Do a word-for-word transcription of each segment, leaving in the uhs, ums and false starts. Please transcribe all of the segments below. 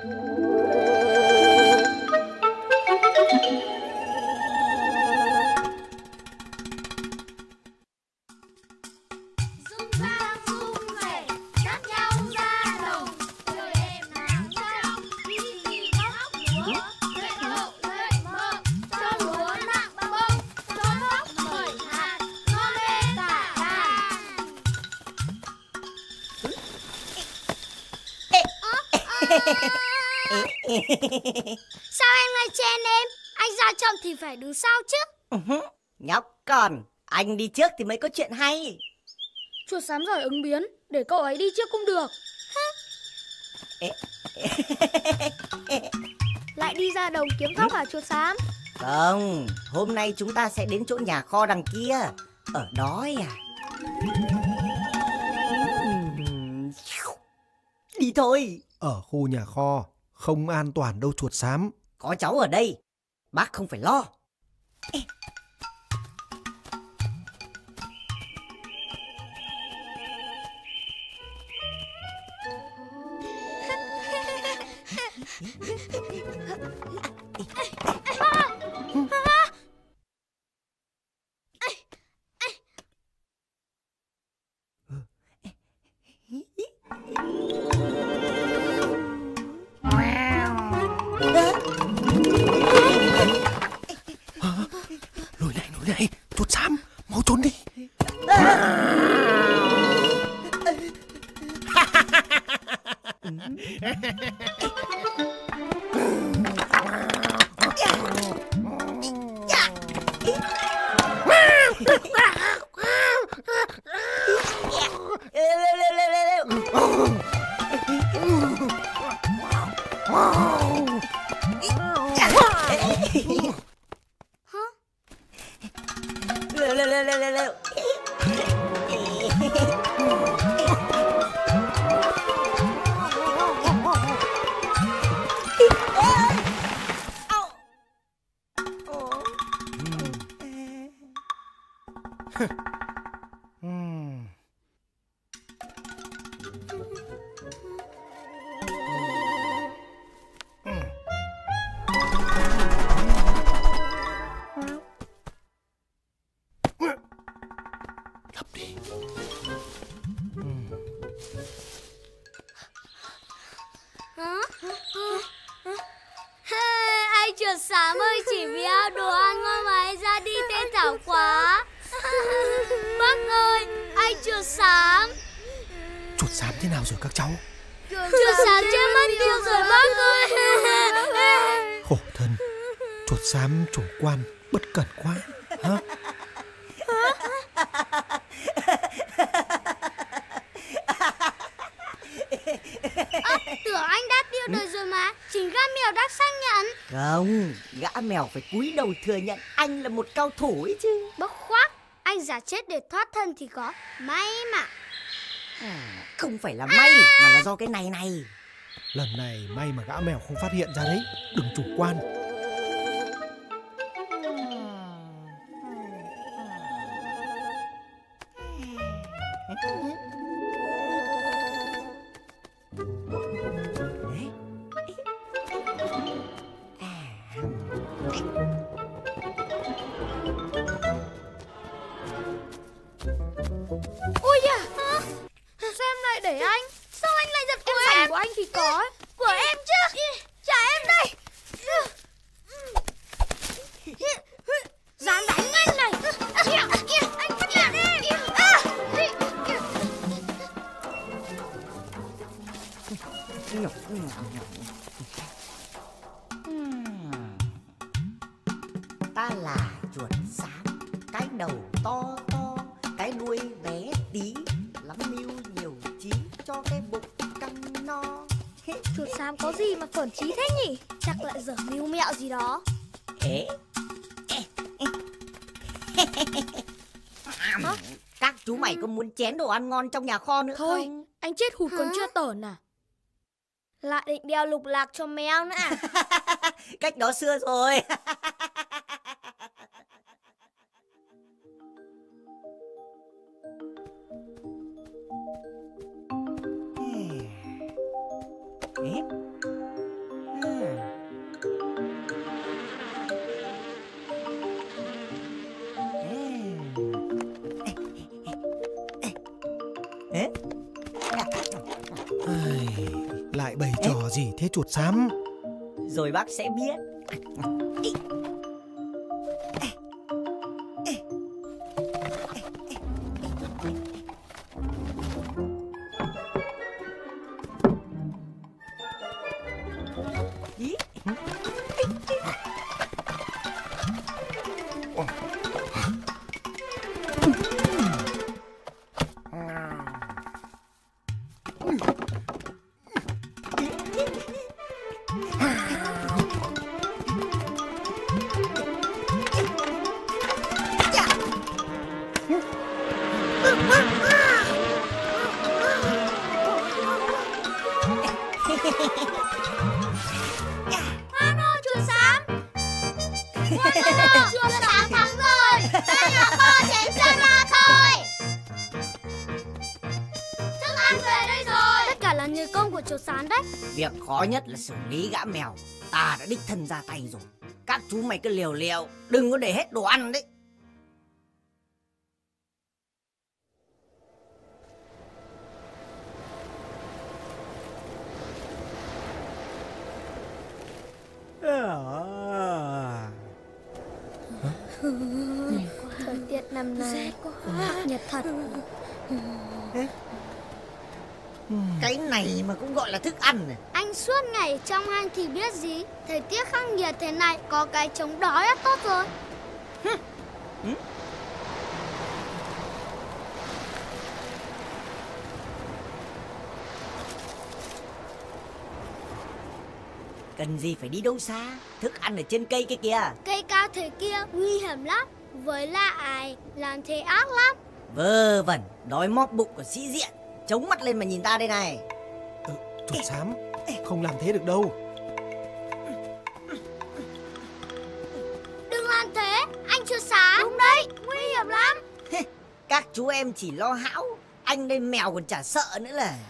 Sao em lại chen em? Anh ra chậm thì phải đứng sau chứ. Nhóc con, anh đi trước thì mới có chuyện hay. Chuột xám giỏi ứng biến, để cậu ấy đi trước cũng được. Lại đi ra đồng kiếm thóc hả chuột xám? Không, hôm nay chúng ta sẽ đến chỗ nhà kho đằng kia. Ở đó à? Đi thôi. Ở khu nhà kho không an toàn đâu chuột xám. Có cháu ở đây, bác không phải lo. Lùi lại, lùi lại, chuột xám, mau trốn đi. Lêu lêu lêu lêu lêu lêu. Lấp đi. Anh chuột xám ơi, chỉ vì ao đồ ăn ngon mà anh ra đi tê thảo quá. Bác ơi, anh chuột xám. Chuột xám thế nào rồi các cháu? Chuột xám chết mất tiêu rồi bác ơi. Khổ thân, chuột xám chủ quan, bất cẩn quá. Hả? À, tưởng anh đã tiêu đời rồi mà. Chính gã mèo đã xác nhận. Không, gã mèo phải cúi đầu thừa nhận anh là một cao thủ ấy chứ. Bốc khoác, anh giả chết để thoát thân thì có may mà. À, không phải là may mà là do cái này này. Lần này may mà gã mèo không phát hiện ra đấy. Đừng chủ quan. Ui da, sao em lại để anh? Sao anh lại giật của em? Em của anh thì có. Của em chứ. Trả em đây. Dám đánh anh này. Anh bắt lại đi. Ta là chuột xám, cái đầu to to, cái đuôi bé tí, lắm mưu nhiều trí cho cái bụng căng no. Chuột xám có gì mà phởn trí thế nhỉ? Chắc lại dở mưu mẹo gì đó. Ế. Các chú mày có muốn chén đồ ăn ngon trong nhà kho nữa Thôi, không? anh chết hụt còn chưa tởn à? Lại định đeo lục lạc cho mèo nữa à? Cách đó xưa rồi. Ai, lại bày trò gì thế chuột xám? Rồi bác sẽ biết. Việc khó nhất là xử lý gã mèo. Ta đã đích thân ra tay rồi. Các chú mày cứ liều liều, đừng có để hết đồ ăn đấy. Thời tiết năm nay khắc nghiệt thật. Cái này mà cũng gọi là thức ăn này. Anh suốt ngày trong hang thì biết gì. Thời tiết khắc nghiệt thế này có cái chống đói là tốt rồi. Ừ? Cần gì phải đi đâu xa. Thức ăn ở trên cây kia kìa. Cây cao thế kia nguy hiểm lắm. Với lại làm thế ác lắm. Vơ vẩn, đói móp bụng của sĩ diện. Chống mắt lên mà nhìn ta đây này. Ừ, chuột xám, không làm thế được đâu. Đừng làm thế, anh chuột xám. Đúng đấy, nguy hiểm lắm. Các chú em chỉ lo hão, anh đây mèo còn chả sợ nữa là.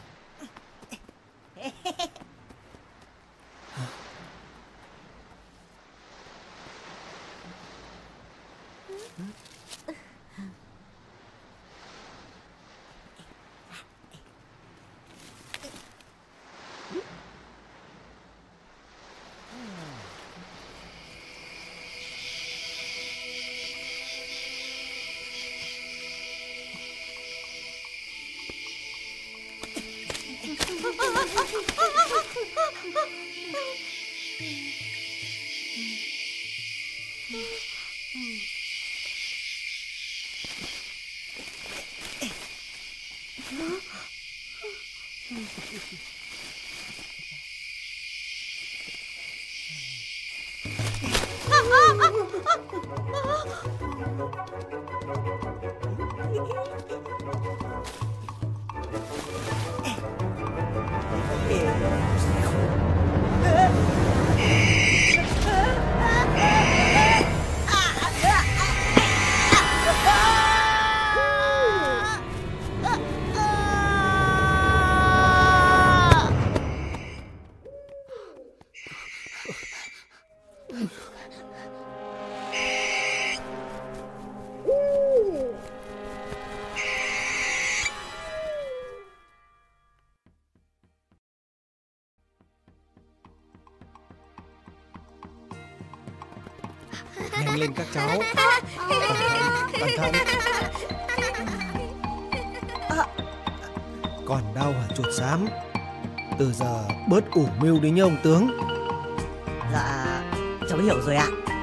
Nhanh lên các cháu. Cẩn thận, cẩn thận. Còn đau hả chuột xám? Từ giờ bớt ủ mưu đi nhá ông tướng. Dạ, cháu hiểu rồi ạ.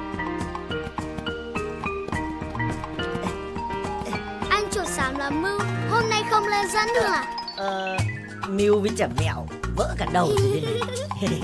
Anh chuột xám là mưu, hôm nay không lên dẫn nữa à? Ờ, mưu với chả mẹo, vỡ cả đầu rồi đây này.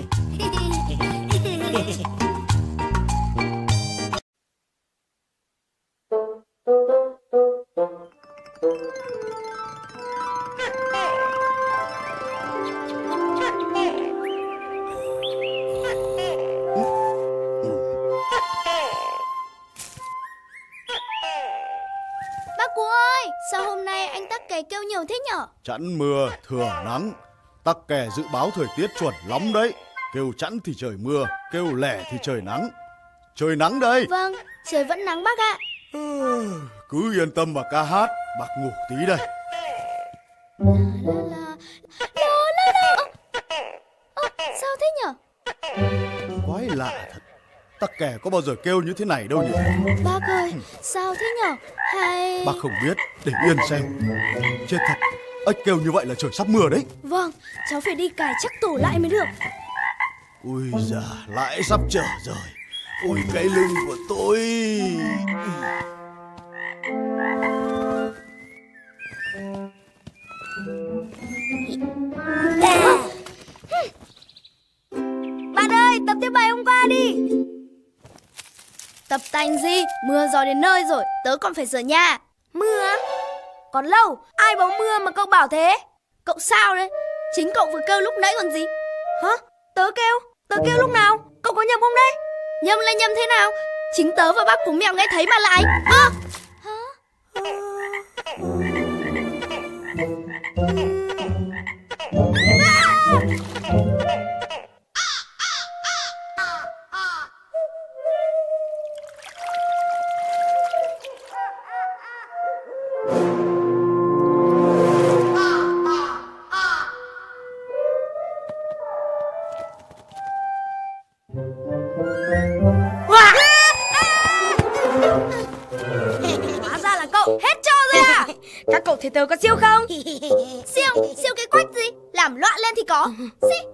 Kêu nhiều thế nhở? Chẵn mưa thừa nắng, tắc kè dự báo thời tiết chuẩn lắm đấy. Kêu chẵn thì trời mưa, kêu lẻ thì trời nắng. Trời nắng đây. Vâng, trời vẫn nắng bác ạ. Cứ yên tâm mà ca hát, bác ngủ tí đây. La la la. La la la. Ơ, sao thế nhở? Quái lạ thật. Tắc kè có bao giờ kêu như thế này đâu nhỉ? Bác ơi, sao thế nhở? Hay... Bác không biết, để yên xem. Chết thật, ếch kêu như vậy là trời sắp mưa đấy. Vâng, cháu phải đi cài chắc tổ lại mới được. Ui già, lại sắp trở rồi. Ôi cái lưng của tôi. Bạn ơi, tập tiếp bài hôm qua đi. Tập tành gì? Mưa gió đến nơi rồi, tớ còn phải sửa nhà. Mưa á? Còn lâu, ai báo mưa mà cậu bảo thế? Cậu sao đấy? Chính cậu vừa kêu lúc nãy còn gì? Hả? Tớ kêu? Tớ kêu lúc nào? Cậu có nhầm không đấy? Nhầm là nhầm thế nào? Chính tớ và bác Cú Mèo nghe thấy mà lại. Hả? Hả? Hóa ra là cậu hết trò rồi à? Các cậu thấy tớ có siêu không? Siêu, siêu cái quách gì? Làm loạn lên thì có. Xí.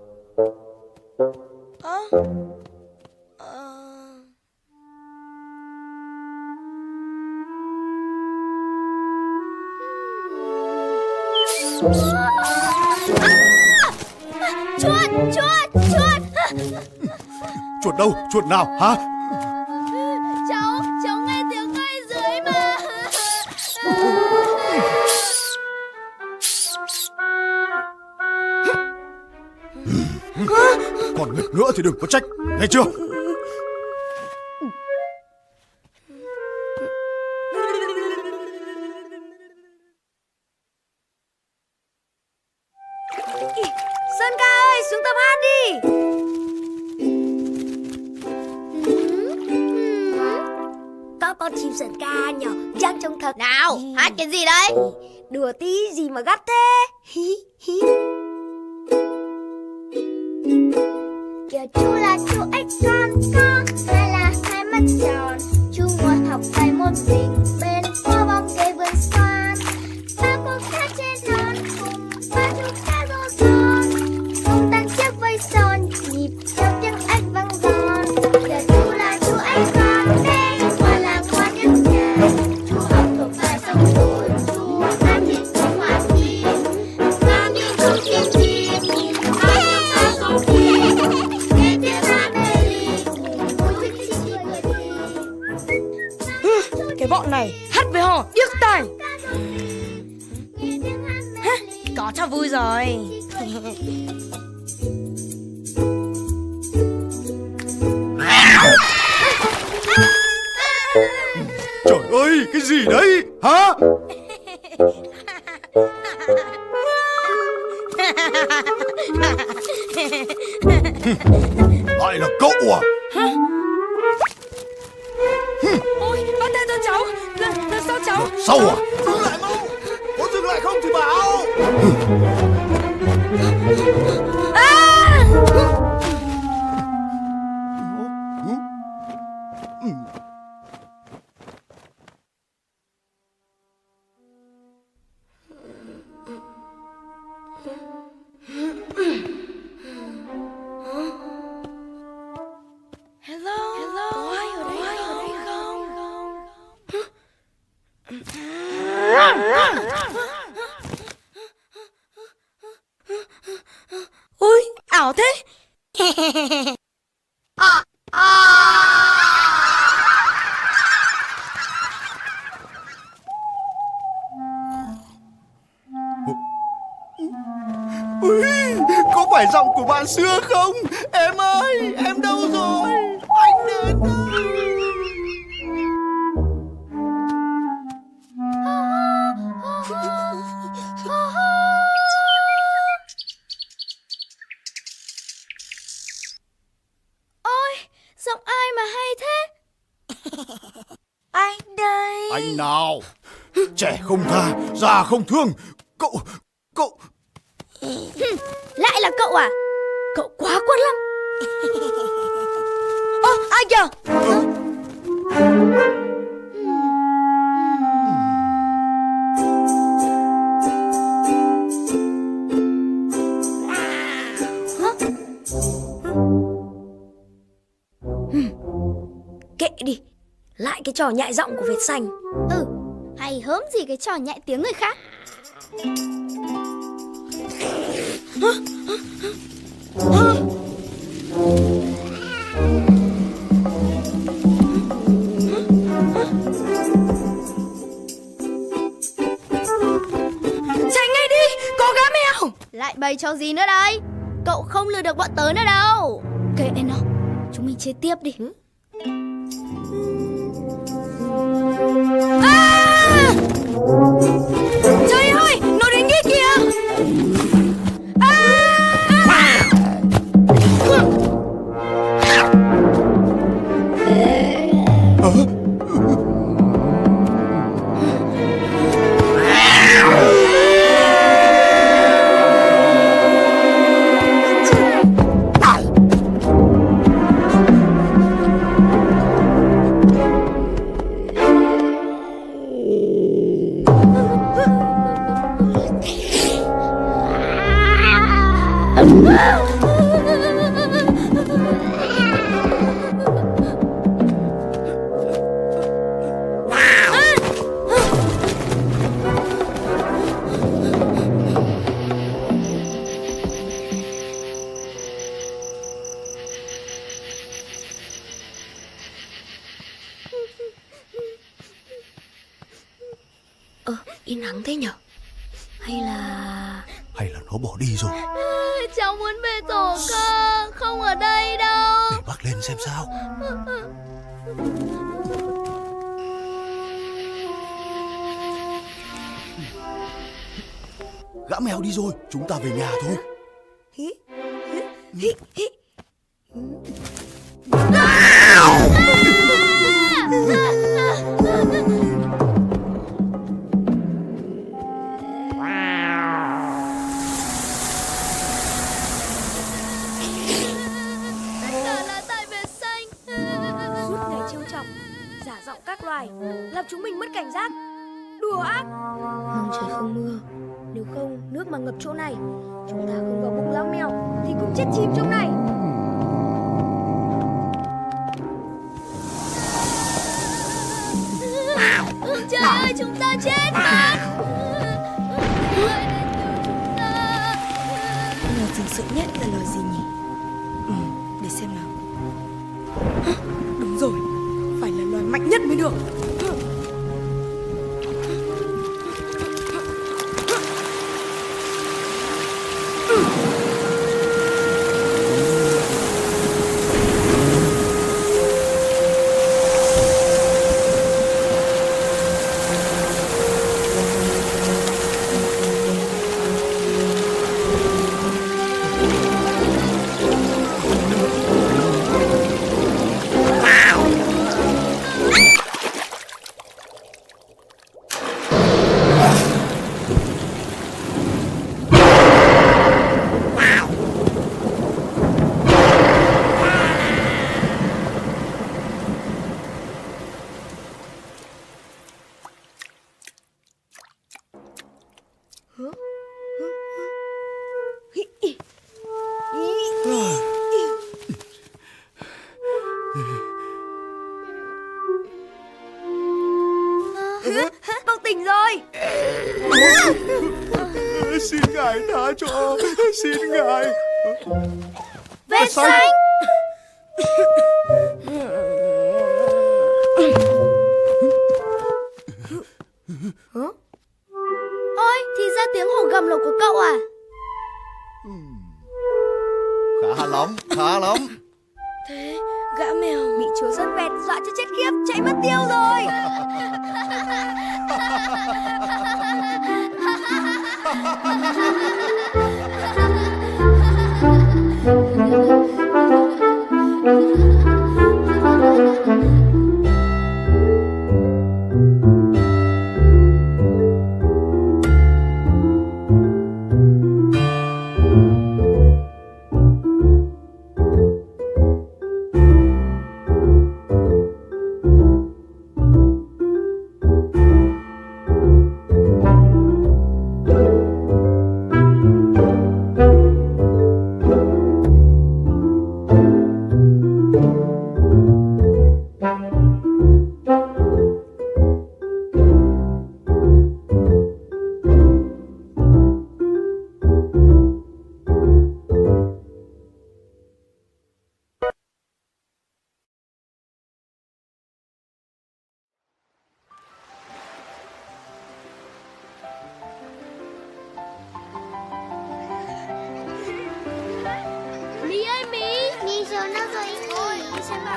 Ờ. Ờ. À! Chuột, chuột, chuột. Chuột đâu? Chuột nào hả? Cháu, cháu nghe tiếng ngay dưới mà. Còn nghịch nữa thì đừng có trách, nghe chưa? Sơn ca ơi, xuống tập hát đi. Có con chim Sơn ca nhỏ dáng trông thật. Nào, hát cái gì đấy? Đùa tí gì mà gắt thế? Kìa chú là chú ếch con con, hay là hai mắt tròn. Chú muốn học bài môn mình bên phố bóng cây vườn xoan. Ba cô cá trên non cùng ba chú cá rô son, cùng tăng chiếc vây son nhịp theo tiếng ếch vang giòn. Kìa chú là chú ếch con đây, ngoan là ngoan nhất nhà. Chú học thuộc bài xong rồi, chú ăn thịt không hòa thi. Mang đi không kiếm chim, ăn được không thi. Cái bọn này hát với họ điếc tai. Có cho vui rồi. Trời ơi, cái gì đấy hả? Lại là cậu à? Ôi, bắt tay cho cháu. Là, là sao cháu? Sao à? Dừng lại mau. Có dừng lại không thì bảo. À! Hello, hello, có ai ở đây, ai ở đây không? Ôi, ảo thế. À, à. Ui, có phải giọng của bạn xưa không? Em ơi, em đâu rồi? Anh đến ơi. Ôi, giọng ai mà hay thế? Anh đây. Anh nào? Trẻ không tha, già không thương. Cậu, Cậu... Lại là cậu à? Cậu quá quất lắm. Ơ, ai kìa? Hả? Kệ đi, lại cái trò nhại giọng của vệt xanh. Ừ, hay hớm gì cái trò nhại tiếng người khác. Hả? Hả? Tránh ngay đi, có gã mèo. Lại bày trò gì nữa đây? Cậu không lừa được bọn tớ nữa đâu. Kệ nó, chúng mình chơi tiếp đi. À! Trời ơi, nó đến kia kìa. À! Ơ, yên lặng thế nhở? Hay là... Hay là nó bỏ đi rồi? Cháu muốn về tổ cơ, không ở đây đâu. Để bác lên xem sao. Gã mèo đi rồi, chúng ta về nhà thôi. Hí, hí, hí. Các loài làm chúng mình mất cảnh giác. Đùa ác. Mong trời không mưa, nếu không nước mà ngập chỗ này, chúng ta không vào bụng lão mèo thì cũng chết chìm trong này. Trời ơi, chúng ta chết mà. Loài dình sợ nhất là loài gì nhỉ? Ừ, để xem nào. Đúng rồi, phải là loài mạnh nhất mới được. Cậu tỉnh rồi. Xin ngài tha cho, xin ngài. Vệt xanh. Ôi, thì ra tiếng hổ gầm là của cậu à? Khá lắm, khá lắm. Thế gã mèo bị chúa dân vẹt dọa cho chết khiếp, chạy mất tiêu rồi.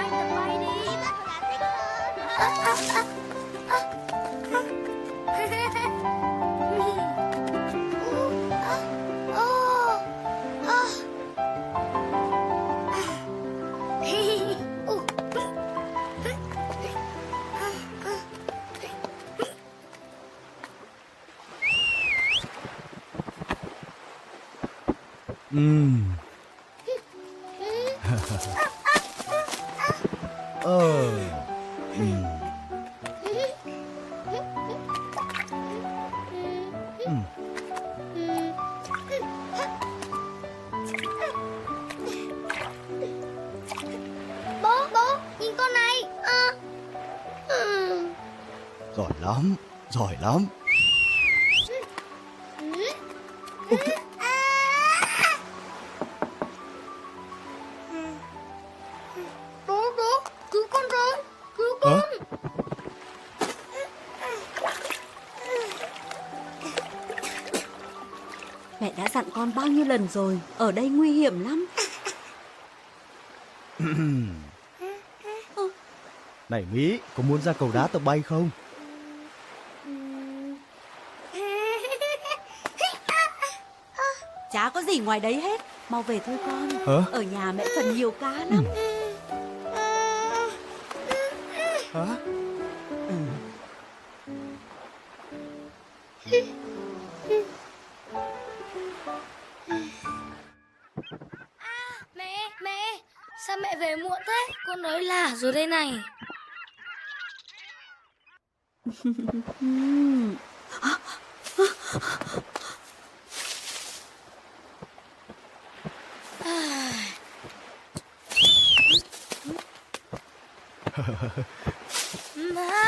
Anh tập bay đi. Ừm. Ờ. Ừm. Ừm. Bố, bố, nhìn con này. À. Giỏi lắm, giỏi lắm. Bố, bố, cứu con với, cứu con. Hả? Mẹ đã dặn con bao nhiêu lần rồi, ở đây nguy hiểm lắm. Này Mỹ, có muốn ra cầu đá tập bay không? Chả có gì ngoài đấy hết. Mau về thôi con. Hả? Ở nhà mẹ phần nhiều cá lắm. Hả? Mẹ, mẹ, sao mẹ về muộn thế? Con nói là rồi đây này. Ừm. Má.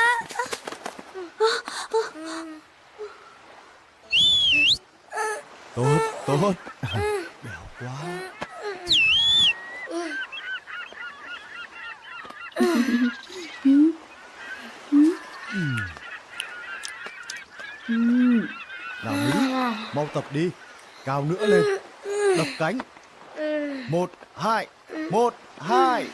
Tốt, tốt. Béo quá. Ừm. Nào Mỹ, mau tập đi. Cao nữa lên. Đập cánh. Một, hai, một, hai.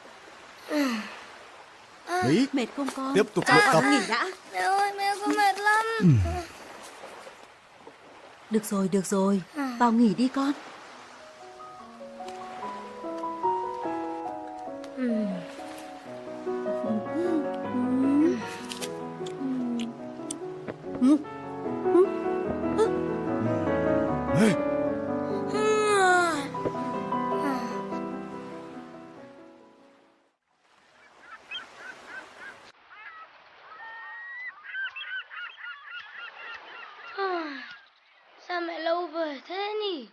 Mỹ, Mệt không con? tiếp tục luyện tập. Con nghỉ đã. Mẹ ơi, mẹ con mệt lắm. Được rồi, được rồi. Vào nghỉ đi con. Ê, Sao mẹ lâu về thế nhỉ?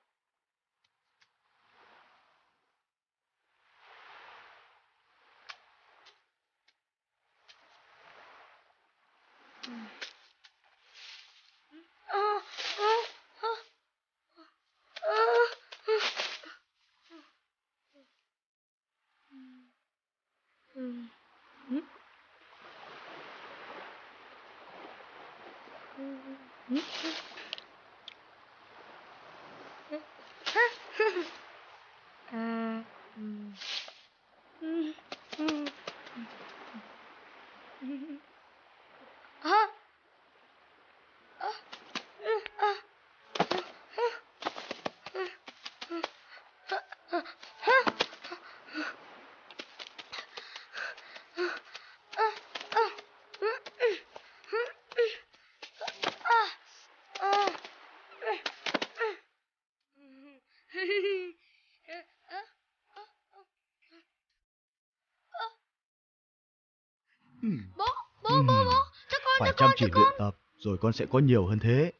Bố, bố, bố, bố, cho con, Phải cho chăm con, chỉ cho luyện con. tập, rồi con sẽ có nhiều hơn thế.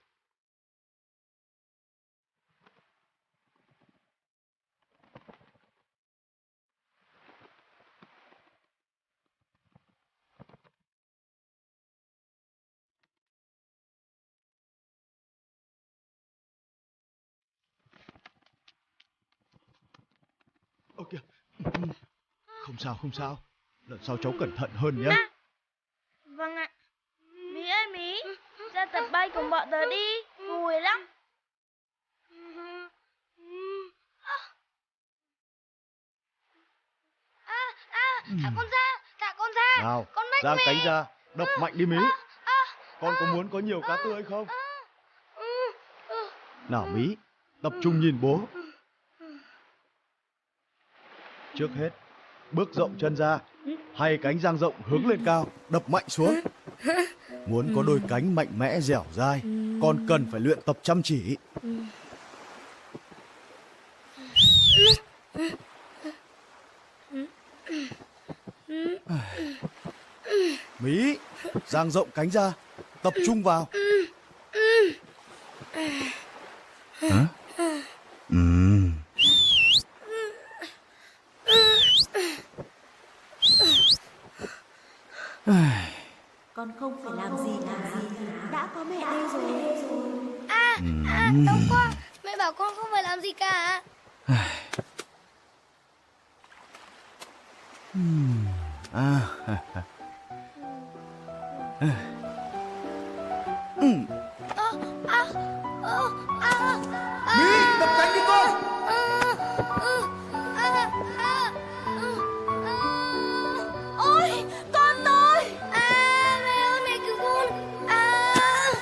Ơ kìa. Không sao, không sao. Lần sau cháu cẩn thận hơn nhé. Vâng ạ. Mỹ ơi Mỹ, ra tập bay cùng bọn tớ đi, vui lắm. À, à, Thả con ra, thả con ra. Nào, Con mách giang mẹ. cánh ra, đập mạnh đi Mí. À, Con có muốn có nhiều cá tươi không? ừ, ừ. Nào Mí, tập trung nhìn bố. Trước hết, bước rộng chân ra, hai cánh dang rộng hướng lên cao, đập mạnh xuống. Muốn có đôi cánh mạnh mẽ dẻo dai, con cần phải luyện tập chăm chỉ. Mí, dang rộng cánh ra, tập trung vào. Hả? Ừm. Con không phải làm gì cả, đã có mẹ đây rồi. À, à, đau quá. Mẹ bảo con không phải làm gì cả. À. À, à, à, à, Mí, đập cánh đi con. Ôi, con tôi. À, mẹ ơi, mẹ cứu con. À.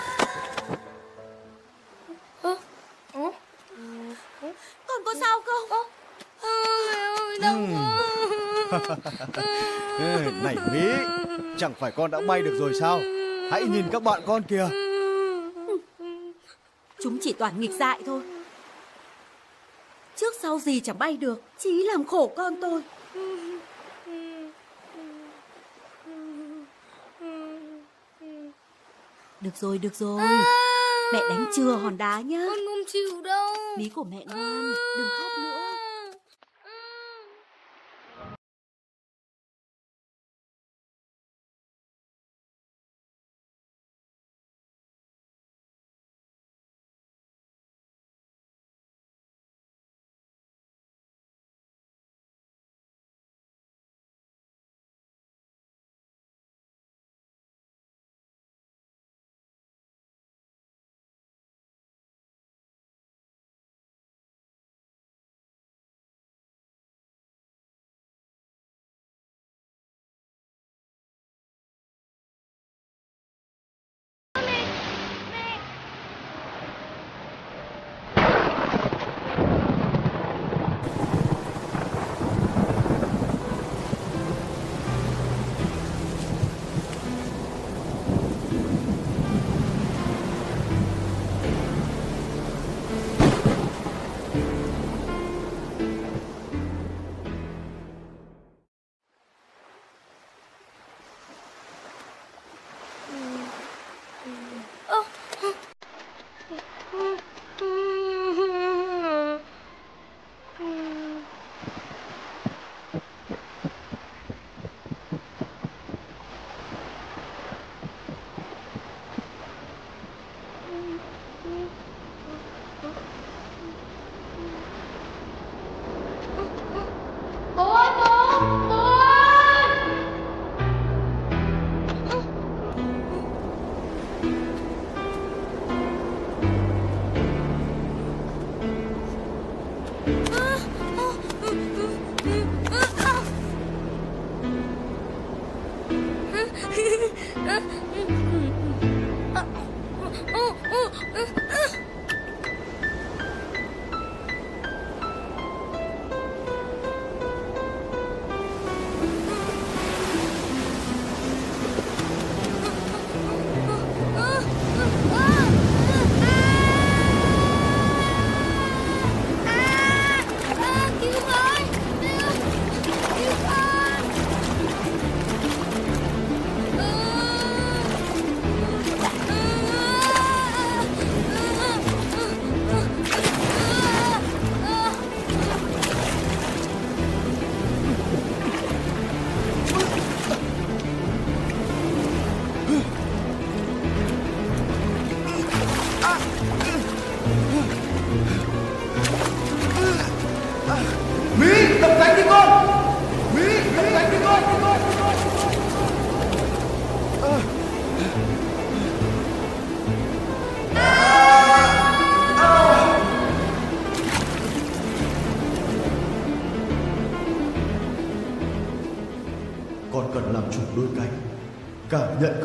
Con có sao không? À, mẹ ơi, đau quá. Ê, này Mí, chẳng phải con đã bay được rồi sao? Hãy nhìn các bạn con kìa. Chúng chỉ toàn nghịch dại thôi. Trước sau gì chẳng bay được, chỉ làm khổ con tôi. Được rồi, được rồi. Mẹ đánh chừa hòn đá nhá. Con không chịu đâu. Mí của mẹ ngoan, đừng khóc nữa.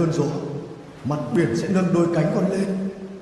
cơn gió, mặt biển sẽ nâng đôi cánh con lên.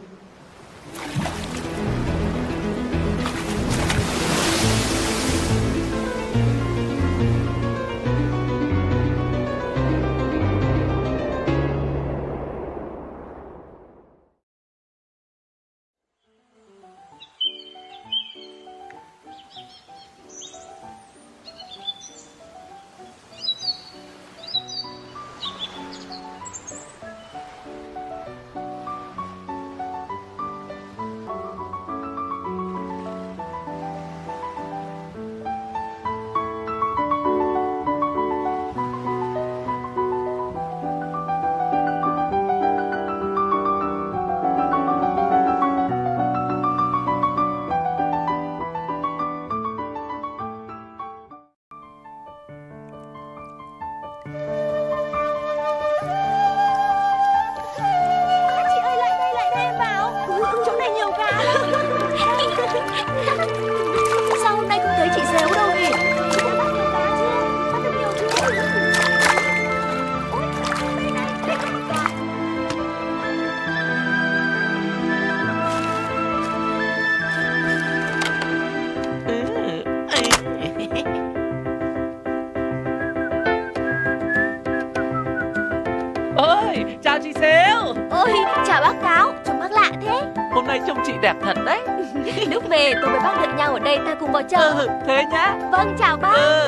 Chào chị Xếu. Ôi, chào bác Cáo, trông bác lạ thế. Hôm nay trông chị đẹp thật đấy. Lúc về tôi với bác đợi nhau ở đây, ta cùng vào chợ. Ừ, thế nhá. Vâng, chào bác. Ừ.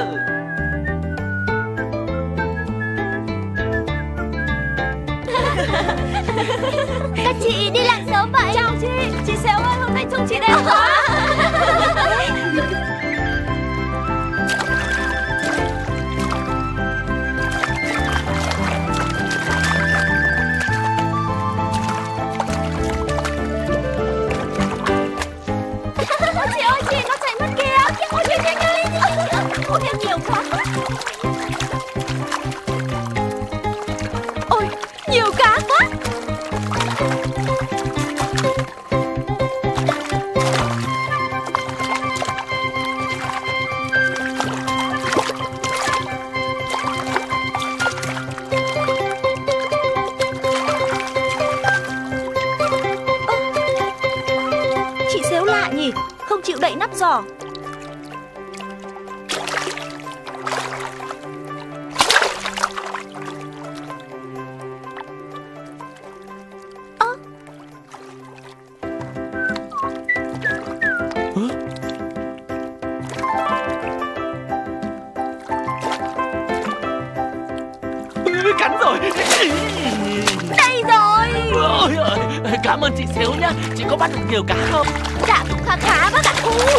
Các chị đi làm sớm vậy? Chào chị. Chị Xéo ơi, hôm nay trông chị đẹp quá. Chị ơi, chị, nó chạy mất kìa. Ôi, chị, nhanh lên. Ôi, em nhiều quá. Ôi, nhiều cá quá. Chị Xéo lạ nhỉ, không chịu đậy nắp giỏ. Cắn rồi. Đây rồi. Ôi ơi, cảm ơn chị Xéo nhá. Chị có bắt được nhiều cá không? Dạ cũng khá khá bác ạ. Ui,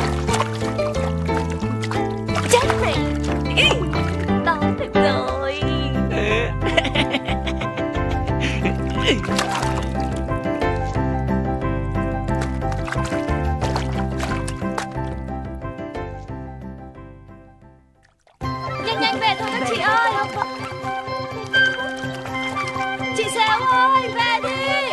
chết này. Đau thật rồi. Nhanh nhanh về thôi các chị ơi. Chị Xéo ơi, về đi.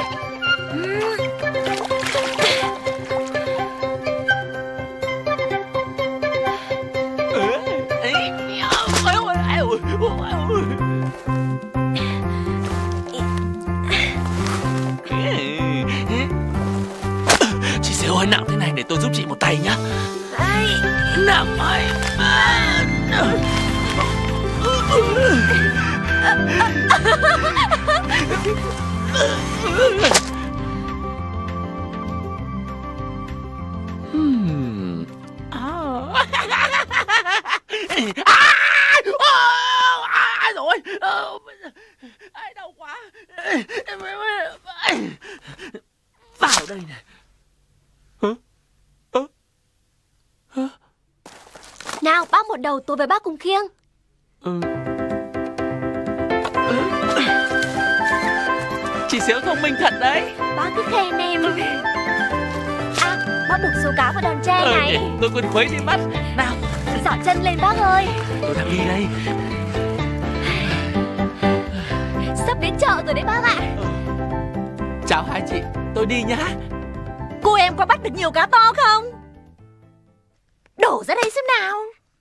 Chị Xéo ơi, nặng thế này để tôi giúp chị một tay nhá. Nặng ơi. Hmm. À. À, rồi. Ai đau quá. Vào đây này. Hả? Hả? Hả? Nào, bác một đầu, tôi với bác cùng khiêng. Ừ. Chị Xéo thông minh thật đấy. Bác cứ khen em. À, bác buộc số cá vào đòn tre Ừ, này. tôi quên khuấy đi mất. Nào, Dọ chân lên bác ơi. tôi đang đi đây. Sắp đến chợ rồi đấy bác ạ. Chào hai chị, tôi đi nhá. Cô em có bắt được nhiều cá to không? Đổ ra đây xem nào.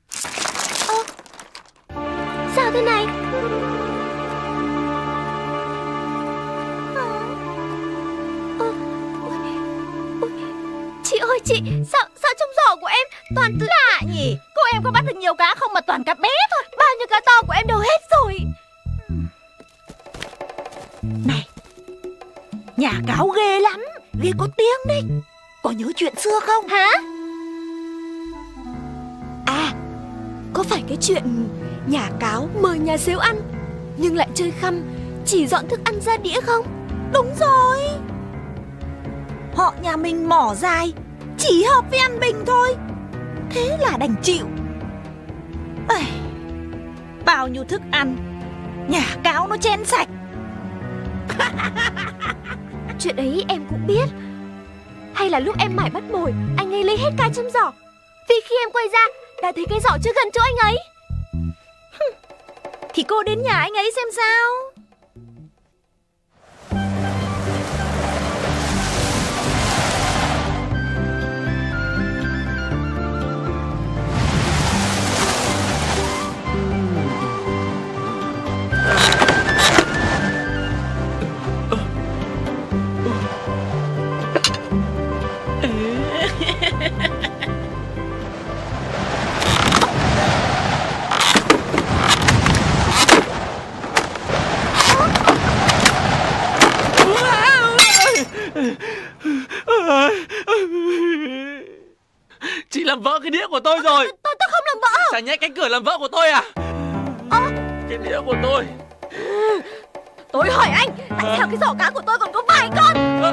Ơ, sao thế này? ơi chị, sao sao trong giỏ của em toàn thứ lạ nhỉ? Cô em có bắt được nhiều cá không mà toàn cá bé thôi. Bao nhiêu cá to của em đều hết rồi. Này, nhà cáo ghê lắm, ghê có tiếng đấy. Có nhớ chuyện xưa không? Hả? À, có phải cái chuyện nhà cáo mời nhà xếu ăn nhưng lại chơi khăm, chỉ dọn thức ăn ra đĩa không? Đúng rồi. Họ nhà mình mỏ dài, chỉ hợp với ăn bình thôi. Thế là đành chịu. Ây, bao nhiêu thức ăn nhà cáo nó chen sạch. Chuyện ấy em cũng biết. Hay là lúc em mải bắt mồi, anh ấy lấy hết cá trong giỏ, vì khi em quay ra đã thấy cái giỏ chưa gần chỗ anh ấy. Thì cô đến nhà anh ấy xem sao. Chị làm vỡ cái đĩa của tôi rồi. Tôi tôi, tôi không làm vỡ. Chả nhẽ cánh cửa làm vỡ của tôi à? Ơ, cái đĩa của tôi. Tôi hỏi anh, tại sao cái giỏ cá của tôi còn có vài con?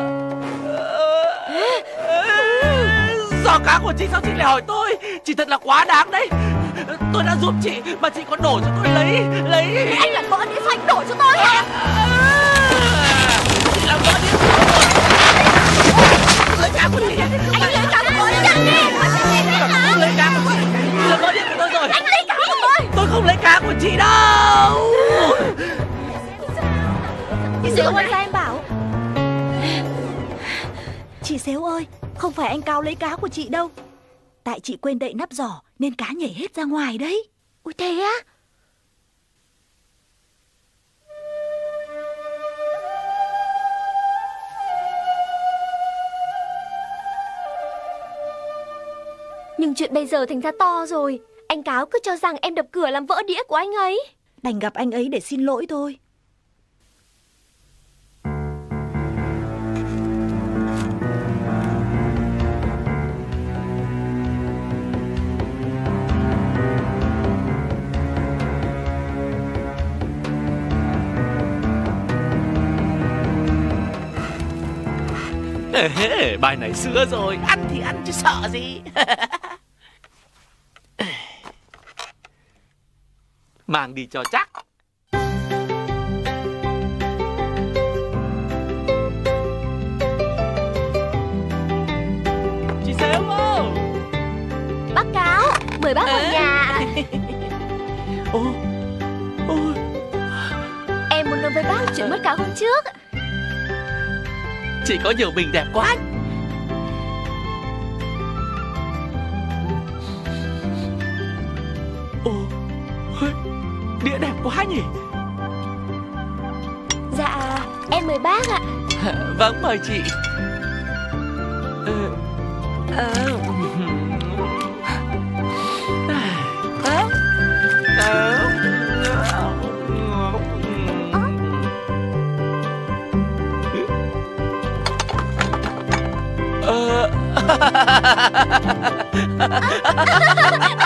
Giỏ cá của chị sao chị lại hỏi tôi? Chị thật là quá đáng đấy. Tôi đã giúp chị mà chị còn đổ cho tôi lấy lấy. Anh làm vỡ đĩa sao anh đổ cho tôi hả? Chị làm vỡ đĩa của tôi. Lấy cá của chị. Anh lấy cá của tôi nhận đi. Lấy cá của chị. Chị làm vỡ đĩa của tôi rồi. Anh lấy cá của tôi. Tôi không lấy cá của chị đâu. Chị Xếu ơi, ra em bảo. Chị Xếu ơi, không phải anh Cao lấy cá của chị đâu. Tại chị quên đậy nắp giỏ nên cá nhảy hết ra ngoài đấy. Ôi thế á? Nhưng chuyện bây giờ thành ra to rồi. Anh Cáo cứ cho rằng em đập cửa làm vỡ đĩa của anh ấy. Đành gặp anh ấy để xin lỗi thôi. Bài này xưa rồi, ăn thì ăn chứ sợ gì. Mang đi cho chắc. Chị Xếu ơi. Bác Cáo, mời bác vào nhà. Ô, ô. Em muốn nói với bác chuyện mất cá hôm trước. Chị có nhiều bình đẹp quá. Ồ, đĩa đẹp quá nhỉ. Dạ, em mời bác ạ. Vâng, mời chị. Ờ, ờ, ờ.